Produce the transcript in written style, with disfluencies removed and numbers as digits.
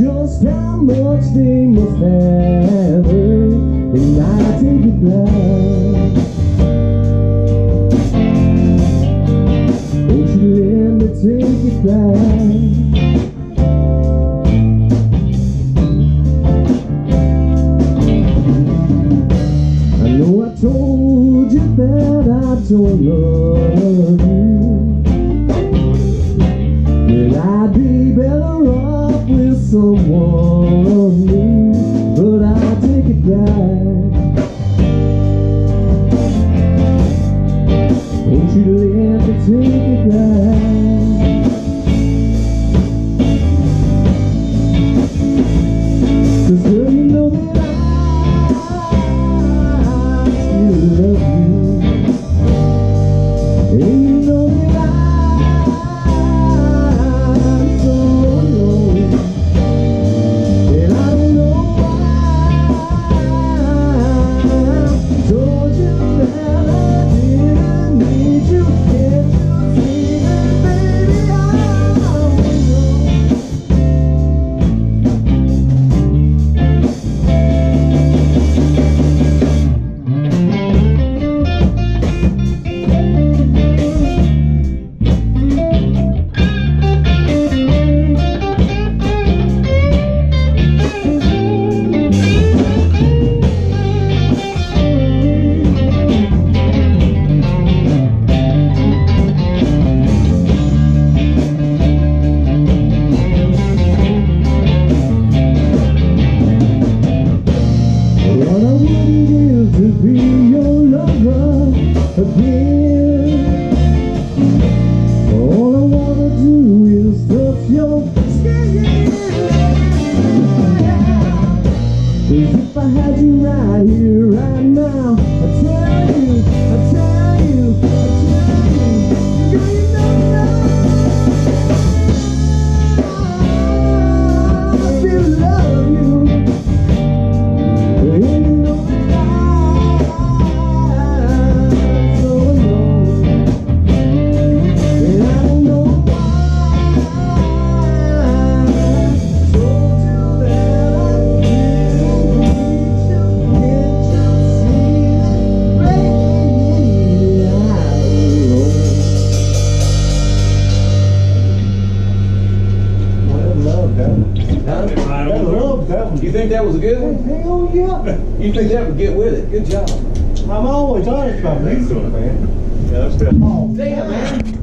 just how much they must have heard, and I take it back. Won't you let me take it back? I know I told you that I don't love you, that I'd be better off with someone new, but I take it back. Won't you let me take it back? 'Cause girl, you know that I still love you, and you know that I'm so alone, and I don't know why I told you that I didn't need you. Can't you see that, baby, I'm alone? What I wouldn't give to be your lover again. All I wanna do is touch your skin. 'Cause if I had you right here, right now, I tell you, girl, you know I still love you. And you know that I'm so alone, and I don't know why I told you that I didn't need you. Can't you see that, baby, I'm alone? Well, love that one. I love that one. You think that was a good one? Hell yeah. You think that would get with it? Good job. I'm always honest about music, man. Yeah, that's good. Oh, Damn, man.